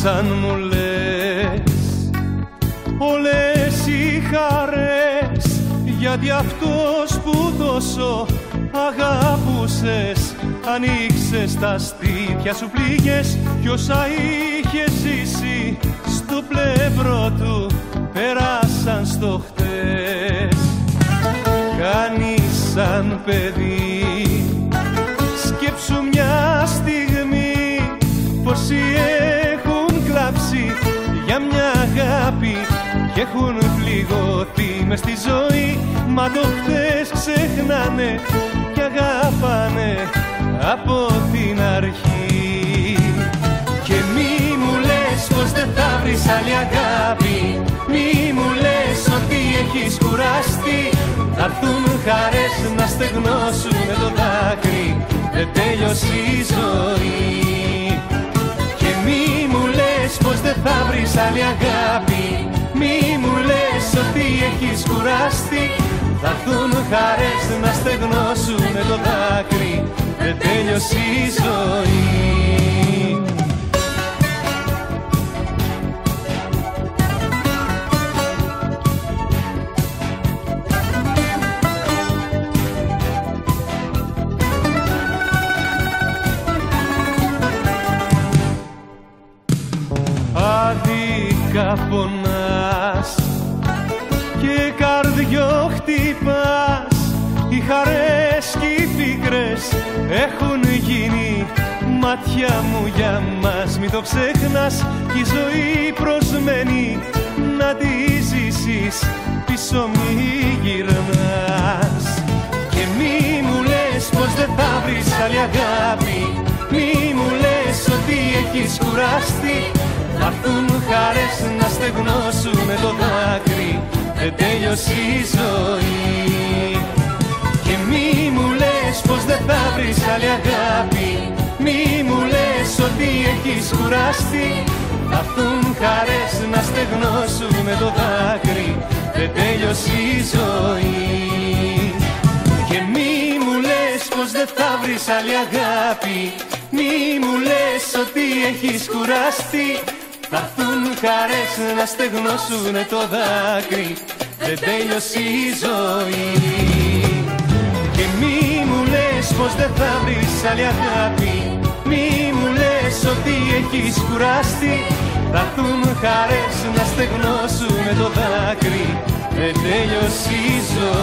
σαν μου λες όλες οι χαρές, γιατί αυτός που τόσο αγαπούσες ανοίξες τα στήθια σου, πληγές κι όσα είχε ζήσει στο πλευρό του πέρασαν στο χτες. Κάνεις σαν παιδί, σκέψου μια στιγμή πόσοι έχουν κλάψει για μια αγάπη και έχουν πληγωθεί μες στη ζωή, μα το χτες ξεχνάνε και αγαπάνε από την αρχή. Και μη μου λες πως δεν θα βρεις άλλη αγάπη, μη μου λες ότι έχεις κουραστεί. Θα έρθουν χαρές να στεγνώσουνε το δάκρυ, δεν τέλειωσε η ζωή. Και μη μου λες πως δεν θα βρεις άλλη αγάπη, μη μου λες ότι έχεις κουραστεί. Θα έρθουν χαρές να στεγνώσουνε το δάκρυ, δεν τέλειωσε η ζωή. Άδικα πονάς και καρδιό χτυπάς, οι χαρές κι οι πίκρες έχουν γίνει μάτια μου για μας. Μη το ξεχνάς κι η ζωή προσμένει να τη ζήσεις, πίσω μη γυρνάς. Και μη μου λες πως δεν θα βρεις άλλη αγάπη, μη μου λες ότι έχεις κουραστεί. Θα έρθουν χαρές να στεγνώσουνε το δάκρυ, δεν τέλειωσε η ζωή. Και μη μου λες πως δεν θα βρεις άλλη αγάπη, μη μου λες ότι έχεις κουραστεί. Θα έρθουν χαρές να στεγνώσουνε το δάκρυ, δεν τέλειωσε η ζωή. Και μη μου λες πως δεν θα βρεις άλλη αγάπη, μη μου λες ότι έχεις κουραστεί. Θα έρθουν χαρές να στεγνώσουνε το δάκρυ, δεν τέλειωσε η ζωή. Και μη μου λες πως δεν θα βρεις άλλη αγάπη, μη μου λες ότι έχεις κουραστεί. Θα έρθουν χαρές να στεγνώσουνε το δάκρυ, δεν τέλειωσε η ζωή.